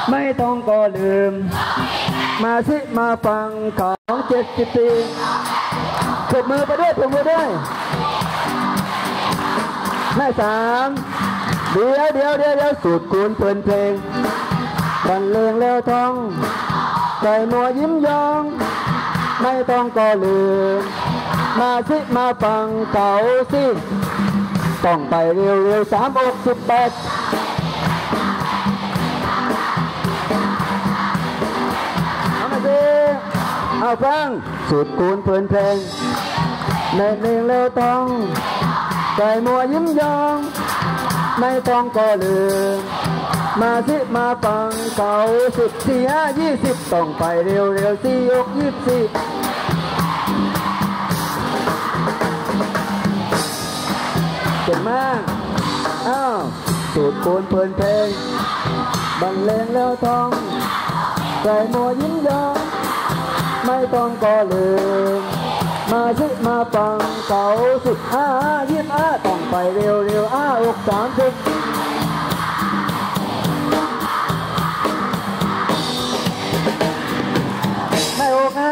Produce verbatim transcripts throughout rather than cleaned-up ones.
ไม่ต้องก็ลืมมาสิมาฟังของเจ็ดสิบสี่ปรบมือไปด้วยปรบมือด้วยแม่สามเดี๋ยวเดี๋ยวเดี๋ยวเดี๋ยวสูตรคูณเพลินเพลงบรรเลงแล้วท้องใส่หมัวยิ้มยองไม่ต้องก็ลืมมาสิมาฟังเขาสิต้องไปเร็วๆสามอกสิบแปดเอามาสิเอาฟังสูตรคูณเพลินเพลงในเพลงแล้วท้องใส่หมัวยิ้มยองไม่ต้องก็ลืมมาสิมาฟังเขาสิบสี่ห้ายี่สิบต้องไปเร็วเร็วสี่ยกยี่สิบเก่งมากอ้าวสูตรคูณเพลินเพลงบรรเลงแล้วท้องใส่หมัวยิ้มยองไม่ต้องก็ลืมมาสิมาฟังเขาสิบห้ายี่สิบห้าต้องไปเร็วเร็วอ้าอกสามสิบไม่อกนะ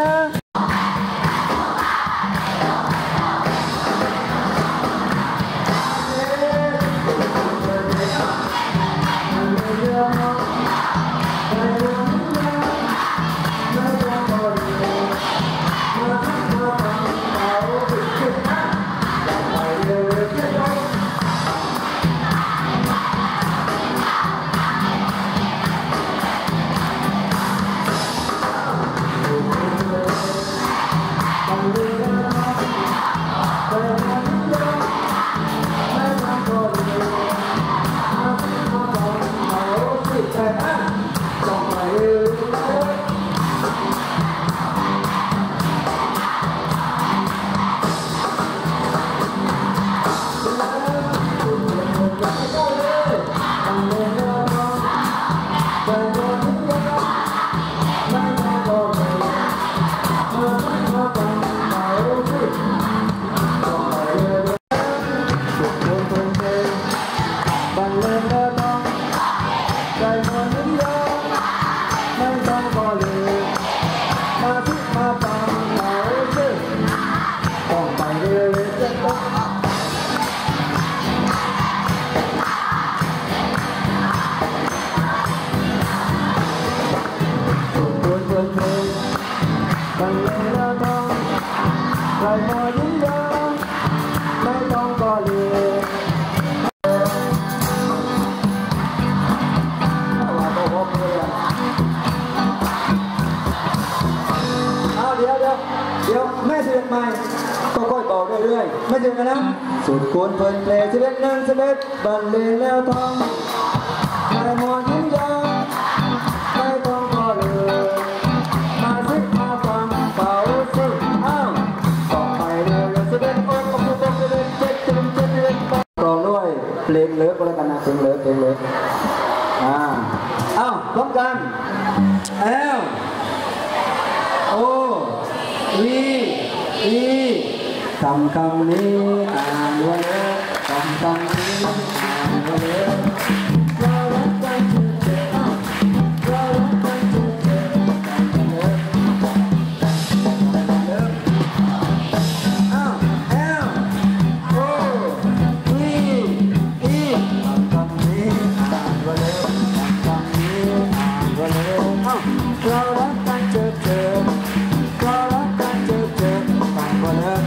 ไม่ถึงกันนะสูตรคูณเพลินเพลงสิบเอ็ดหนึ่งสิบเอ็ดบรรเลงแล้วท้องไม่หมดยิ้มยองไม่ต้องก็เลยมาสิมาฟังเป่าสิอ้าวต่อไปเร็วเร็วสิบเอ็ดโอ้โอ้โอ้สิบเอ็ดเจ็ดสิบเอ็ดเจ็ดสิบเอ็ดกองด้วยเพลงเลิฟก็แล้วกันนะเพลงเลิฟเพลงเลิฟอ่าอ้าวพร้อมกันเอลโอวีอีคำคำนี้อ่านว่าเลิศคำคำนี้อ่านว่าเลิศเรารักกันจนเจ็บเรารักกันจนเจ็บเลิศเลิศอ้าวเอลโอวีอีคำคำนี้อ่านว่าเลิศคำคำนี้อ่านว่าเลิศอ้าวเรารักกันจนเจ็บเรารักกันจนเจ็บคำว่าเลิศ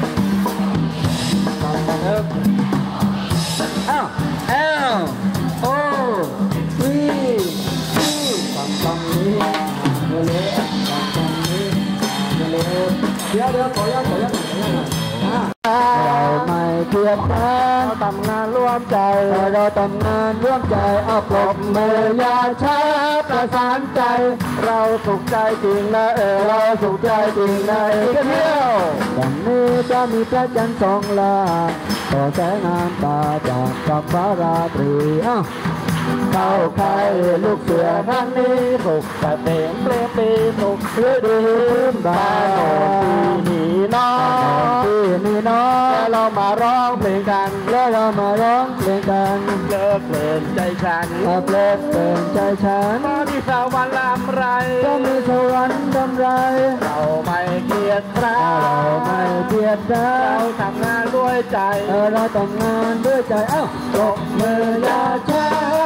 อ้าวเอลโอวีอีฟังฟังนี้เร็วเร็วฟังฟังนี้เร็วเร็วเดี๋ยวเดี๋ยวขอยัดขอยัดขอยัดเราไม่เพียงแค่เราทำงานร่วมใจเราทำงานร่วมใจเอาปรบมืออย่าช้าประสานใจเราสุขใจจริงนะเออเราสุขใจจริงนะกันเที่ยววันนี้จะมีพระจันทร์สองลาต่อแสงงามตาจากกับฟ้าราตรีอ้าวเข้าใครลูกเสือครั้งนี้สุกแต่เพลงเพลงปีสุกฤดูบ้านปีนี้น้องปีนี้น้องแล้วเรามาร้องเพลงกันแล้วเรามาร้องเพลงกันเลิกเพลินใจฉันเลิกเพลินใจฉันก็มีสวรรค์ลำไรก็มีสวรรค์ลำไรเราไม่เกลียดใครเราไม่เกลียดใครเราทำงานด้วยใจเราทำงานด้วยใจเอ้าตบมืออย่าช้า